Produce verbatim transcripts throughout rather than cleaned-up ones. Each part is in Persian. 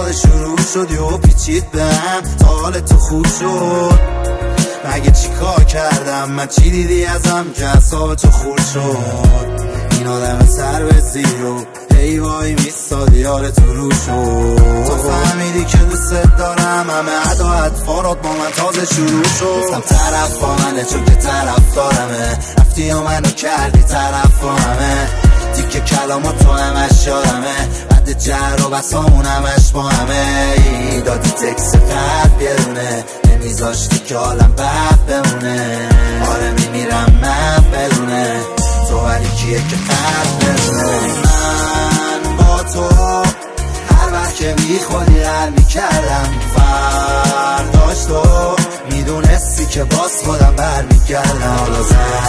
تازه شروع شدی و پیچید بهم تا حال تو خوب شد. مگه چی کار کردم من؟ چی دیدی ازم که اعصاب تو خورد شد؟ این آدم سر به زیرو ای وای میستادی یار تو رو شد. تو فهمیدی که دوست دارم، همه ادا اطفارات با من تازه شروع شد. گفتم طرف با منه چون که طرف دارمه، رفتی و منو کردی طرف با همه. دیگه کلامات تو همش یادمه، بعد جر و بسامون همش با همه. ای دادی تکس قد بیرونه، نمیذاشتی که حالم بد بمونه. آره میمیرم من بدونه تو ولی کیه که قد بمونه. من با تو هر وقت که میخوادی هر میکردم، فرداش تو میدونستی که باز خودم برمیگردم. حالا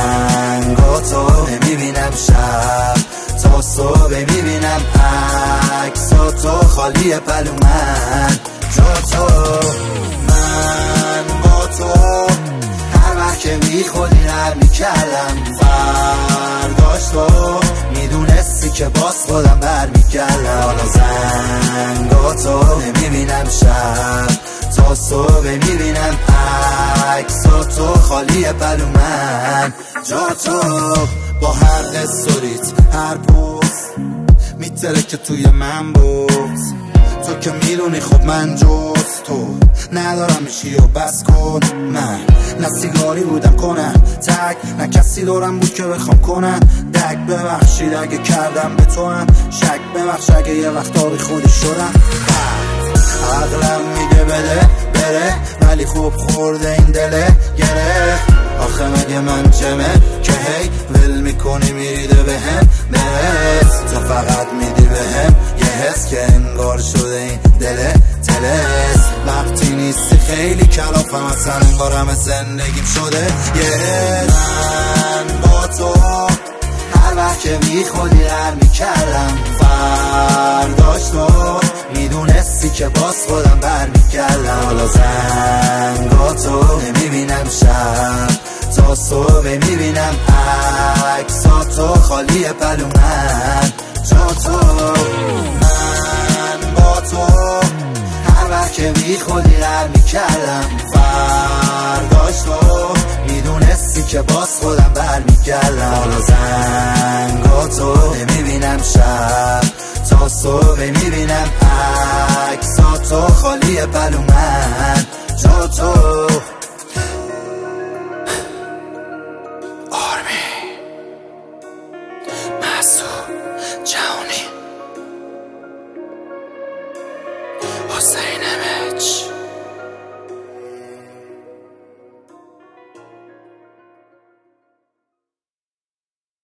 زنگاتو نمیبینم شب تا صبح میبینم عکساتو خالی پلو من جا تو. من با تو هر وقت که میخوادی هر میکردم، فرداش تو میدونستی که باز خودم برمیگردم. حالا زنگاتو نمیبینم شب تا صبح میبینم عکساتو خالی پلو من جا تو. با هر استوریت هر پوست میتره که توی من بود. تو که میدونی خب من جز تو ندارم میشی و بس کن. من نه سیگاری بودم کنم تک، نه کسی دارم بود که بخوام کنم دک. ببخشید اگه کردم به تو هم شک، ببخش اگه یه وقتا بی خودی شدم. عقلم میگه بده بره، ولی خوب خورده این دله گره. آخه مگه من جمه که هی ول میکنی میریده بهم برس. تو فقط میدی بهم یه حس که انگار شده این دله تلس. وقتی نیستی خیلی کلافم اصلا انگار همه زندگیم شده یه. من با تو هر وقت که میخوادی هر میکردم، فرداش تو میدونستی که باز خودم برمیگردم. حالا زنگاتو نمیبینم شب تا صبح میبینم عکساتو خالی پلو من جا تو. من با تو هر وقت که میخوادی هر میکردم، فرداش تو میدونستی که باز خودم برمیگردم. حالا زنگاتو نمیبینم شب تا صبح میبینم عکساتو خالی پلو من جا تو. آرمی مسعود جهانی حسین امج